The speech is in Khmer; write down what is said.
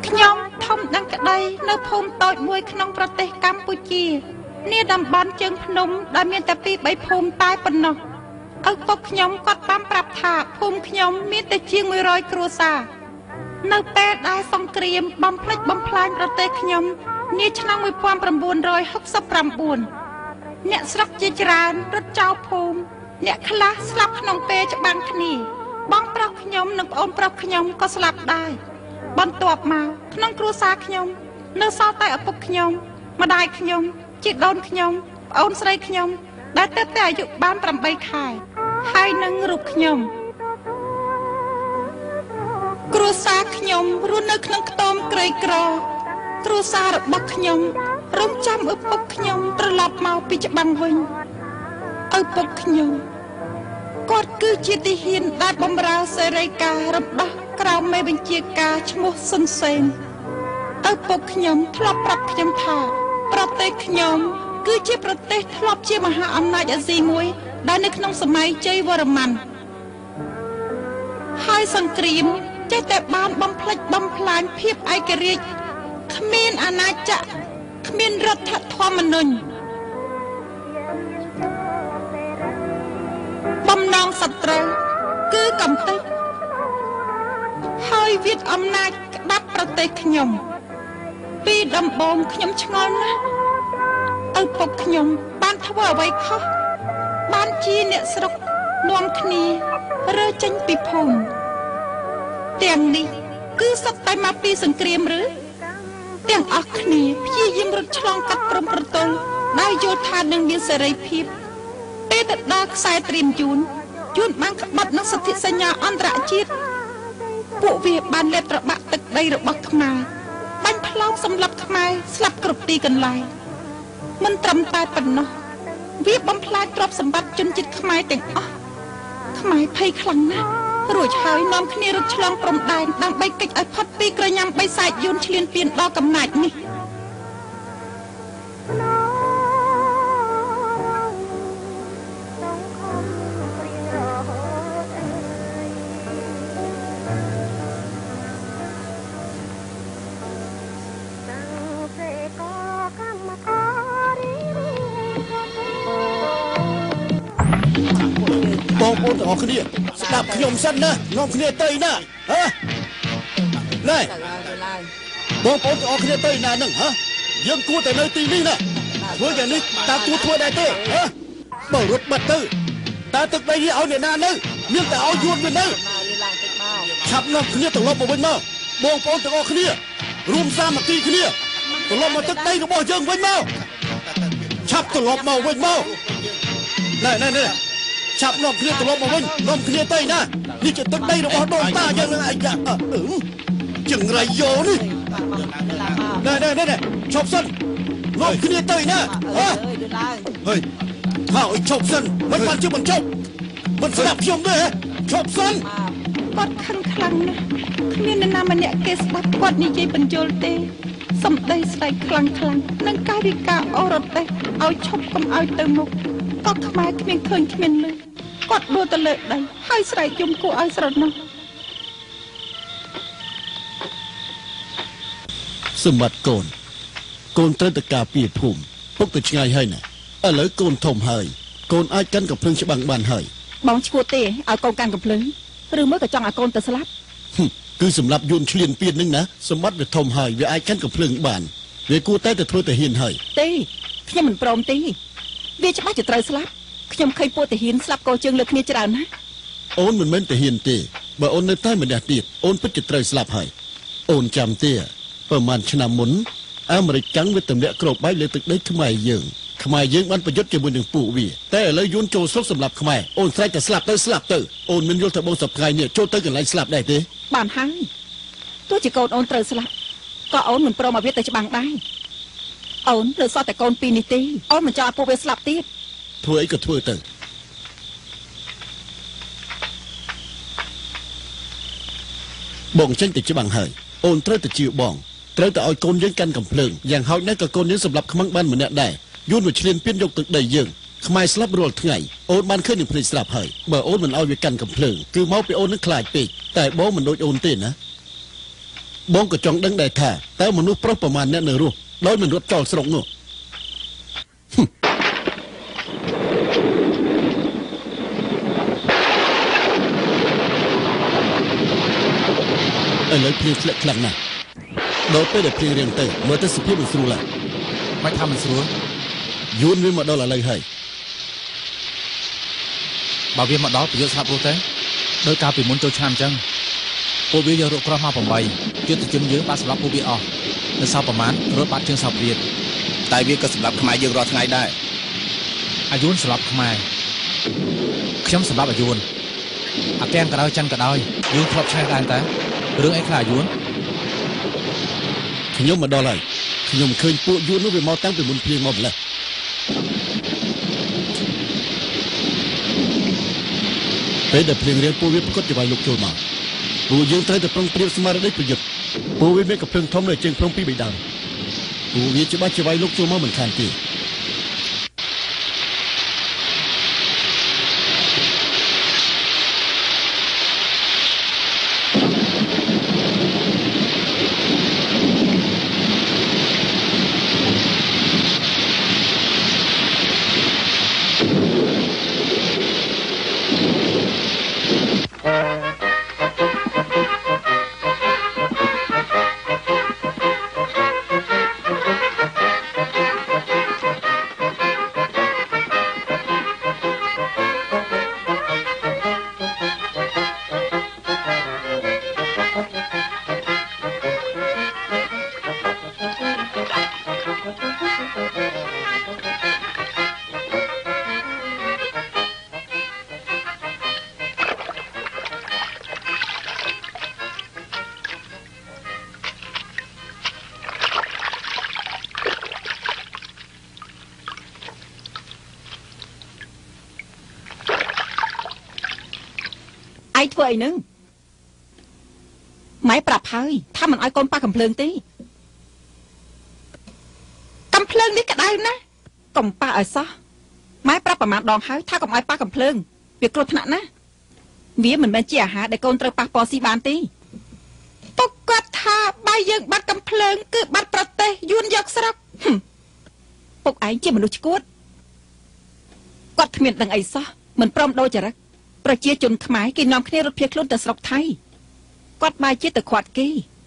ខ្ញុំធំដឹងក្តីនៅភូមិតូចមួយក្នុងប្រទេសកម្ពុជានេះតំបន់ជើងភ្នំដែលមានតែ2-3ភូមិតែប៉ុណ្ណោះឪពុកខ្ញុំគាត់បានប្រាប់ថាភូមិខ្ញុំមានតែជាង100គ្រួសារនៅពេលដែលសង្គ្រាមបំផ្លិចបំផ្លាញប្រទេសខ្ញុំនាឆ្នាំ1969អ្នកស្រុកជាច្រើនរត់ចោលភូមិអ្នកខ្លះស្លាប់ក្នុងពេលច្បាំងគ្នាបងប្រុសខ្ញុំនិងប្អូនប្រុសខ្ញុំក៏ស្លាប់ដែរបន្ទាប់មកក្នុងគ្រួសារខ្ញុំនៅសល់តែឪពុកខ្ញុំម្ដាយខ្ញុំជីដូនខ្ញុំប្អូនស្រីខ្ញុំដែលទើបតែអាយុបាន8ខែហើយនឹងរូបខ្ញុំគ្រួសារខ្ញុំរស់នៅក្នុងខ្ទមក្រីក្រគ្រួសាររបស់ខ្ញុំរំចាំឪពុកខ្ញុំត្រឡប់មកពីច្បាំងវិញឪពុកខ្ញុំគាត់គឺជាទាហានដែលបម្រើសេរីការរំដោះក្រោមមេបញ្ជាការឈ្មោះស៊ុនសេនឪពុកខ្ញុំធ្លាប់ប្រាប់ខ្ញុំថាប្រទេសខ្ញុំគឺជាប្រទេសធ្លាប់ជាមហាអំណាចអាស៊ីមួយដែលនៅក្នុងសម័យជ័យវរ្ម័នហើយសង្គ្រាមចេះតែបានបំផ្លិចបំផ្លាញភាពឯករាជ្យគ្មានអាណាចក្រគ្មានរដ្ឋធម្មនុញ្ញបំណងសត្រូវគឺកំទេចហើយវាទអំណាចក្តាប់ប្រទេសខ្ញុំពីដំបូងខ្ញុំឆ្ងល់ណាស់ឪពុកខ្ញុំបានធ្វើអ្វីខុសបានជាអ្នកស្រុកនាំគ្នារើចេញពីភូមិទាំងនេះគឺសុទ្ធតែមកពីសង្គ្រាមឬទាំងអស់គ្នាព្យាយាមរត់ឆ្លងកាត់ព្រំប្រទល់ដែលយល់ថានឹងមានសេរីភាពពេលទៅដល់ខ្សែត្រៀមយួនបានក្បត់នឹងសន្ធិសញ្ញាអន្តរជាតិពួកវាបានលេបត្របាក់ទឹកដីរបស់ខ្មែរបាញ់ផ្លោកសម្លាប់ខ្មែរស្លាប់គ្រប់ទីកន្លែងមិនត្រឹមតែប៉ុណ្ណោះវាបំផ្លាញទ្រព្យសម្បត្តិជនជាតិខ្មែរទាំងអស់ខ្មែរភ័យខ្លាំងណាស់រួចហើយនាំគ្នារត់ឆ្លងព្រំដែនដើម្បីគេចឲ្យផុតពីក្រញាំបិសាចយួនឈ្លានពានដល់កំណាចនេះបងប្អូនទាំងអស់គ្នាស្ដាប់ខ្ញុំសិនណានាំគ្នាទៅណាហ៎ណែបងប្អូនទាំងអស់គ្នាទៅណានឹងហ៎យើងគួរតែនៅទីនេះណាធ្វើយ៉ាងនេះតើគួរធ្វើដែរទេហ៎បើរត់បាត់ទៅតើទឹកដីនេះឲ្យអ្នកណានៅមានតែឲ្យយួនវានៅឆាប់នាំគ្នាត្រឡប់មកវិញមកបងប្អូនទាំងអស់គ្នារួមសាមគ្គីគ្នាត្រឡប់មកទឹកដីរបស់យើងវិញមកឆាប់ត្រឡប់មកវិញមកណែឆាប់នាំគ្នាត្រឡប់មកវិញនាំគ្នាទៅណានេះជាទឹកដីរបស់ដូនតាយើងនឹងអាយ៉ាចង្រៃយោនេះណែឈប់សិននាំគ្នាទៅណាហើយថាឲ្យឈប់សិនមិនបានជាមិនឈប់មិនស្ដាប់ខ្ញុំទេឈប់សិនគាត់ខឹងខ្លាំងណាស់គ្មាននរណាម្នាក់គេស្ដាប់គាត់និយាយបញ្យល់ទេសម្ដីស្ដីខ្លាំងនិងកាយវិការអរទេសឲ្យឈប់កុំឲ្យទៅមុខក៏ខ្មែរគ្មានឃើញគ្មានលឺគាត់ដួលទៅលើដីហើយស្រែកយំគួរឲ្យស្រណោះសម្បត្តិកូនត្រូវតែការពារភូមិពុកទៅឆ្ងាយហើយណាឥឡូវកូនធំហើយកូនអាចកាន់កំភ្លើងច្បាំងបានហើយបងឈួតទេឲ្យកូនកាន់កំភ្លើងឬមើលក៏ចង់ឲ្យកូនទៅស្លាប់គឺសម្រាប់យួនឈ្លានពាននឹងណាសម្បត្តិវាធំហើយវាអាចកាន់កំភ្លើងបានវាគួរតែធ្វើទៅហ៊ានហើយទេខ្ញុំមិនព្រមទេវាច្បាស់ជាត្រូវស្លាប់ខ្ញុំឃើញពួកទាហានស្លាប់កោជើងលើគ្នាច្រើនណាស់អូនមិនមែនទាហានទេបើអូននៅតែម្នាក់ទៀតអូនពិតជាត្រូវស្លាប់ហើយអូនចាំទេប្រហែលឆ្នាំមុនអាមេរិកកាំងវាទម្លាក់គ្រាប់បែកលើទឹកដីខ្មែរយើងបានប្រយុទ្ធជាមួយនឹងពួកវាតែឥឡូវយួនចូលស្រុកសម្រាប់ខ្មែរអូនស្រែកតែស្លាប់ទៅអូនមិនយល់ថាបងសប្ថ្ងៃនេះចូលទៅកន្លែងស្លាប់ដែរទេបានហើយទោះជាកូនអូនត្រូវស្លាប់ក៏អូនមិនព្រមឲ្យវាទៅច្បាំងដែរអូនលើសតតែកូនពីរនេះទេអូនមិនចង់ឲ្យពួកវាស្លាប់ទៀតធ្វើអីក៏ធ្វើទៅបងចេញទៅច្បាំងហើយអូនត្រូវទៅជឿបងត្រូវតែឲ្យកូនយើងកាន់កំភ្លើងយ៉ាងហោចណាស់ក៏កូនយើងសម្រាប់ខ្មាំងបានម្នាក់ដែរយួនវាឈ្លានពានយកទឹកដីយើងខ្មែរស្លាប់រាល់ថ្ងៃអូនបានឃើញនឹងភ្លេចស្លាប់ហើយបើអូនមិនឲ្យវាកាន់កំភ្លើងគឺមកពីអូននឹងខ្លាចពេកតែបងមិនដូចអូនទេណាបងក៏ចង់ដឹងដែរថាតើមនុស្សប្រុសប្រមាណអ្នកនៅរស់ដោយមិនរត់ចោលស្រុកនោះឥឡូវភ្លៀងធ្លាក់ខ្លាំងណាស់ដល់ពេលដែលភ្លៀងរៀងទៅមើលទៅសុភាពមិនស្រួលឡើយមិនថាមិនស្រួលយួនវាមកដល់ឥឡូវហើយបើវាមកដល់ប្រយុទ្ធស្លាប់រស់ទេដោយការពីមុនចូលឆ្នាំអញ្ចឹងពួកវាយករកក្រោះមក8យុទ្ធជនយើងបានសម្លាប់ពួកវាអស់នៅសល់ប្រមាណរត់បាត់ជើងសោព្រាតតែវាក៏សម្លាប់ខ្មែរយើងរាល់ថ្ងៃដែរអាយួនសម្លាប់ខ្មែរខ្ញុំសម្លាប់អាយួនអាទាំងក៏ដោយចិនក៏ដោយយើងធ្លាប់ឆេះដែរតារឿងអីខ្លះអាយួនខ្ញុំមកដល់ហើយខ្ញុំឃើញពួកយួននោះវាមកតាំងពីមុនភ្លៀងមកម្លេះពេលដែលភ្លៀងរៀងពួកវាប្រកបជាវាយលុកចូលមកពួកយើងត្រូវតែប្រុងប្រៀបស្មារតីប្រយុទ្ធពួកវាមានកំភ្លើងធំនៅជើងភ្នំពីរបីដើមពួកវាច្បាស់ជាវាយលុកចូលមកមិនខានទេឯងធ្វើអីនឹងម៉ែប្រាប់ហើយថាមិនឲ្យកូនប៉ះកំភ្លើងទេកំភ្លើងនេះក្តៅណាស់កុំប៉ះឲ្យសោះម៉ែប្រាប់ប្រមាណដងហើយថាកុំឲ្យប៉ះកំភ្លើងវាគ្រោះថ្នាក់ណាស់វាមិនមែនជាអាហារដែលកូនត្រូវប៉ះពាល់ស៊ីបានទេពុកគាត់ថាបើយើងបាត់កំភ្លើងគឺបាត់ប្រទេសយួនយកស្រុកពុកឯងជាមនុស្សឈួតគាត់គ្មានដឹងអីសោះមិនព្រមដូរចរិតប្រជាជនខ្មែរគេនាំគ្នារត់ភៀសខ្លួនទៅស្រុកថៃគាត់បែរជាទៅខាត់គេ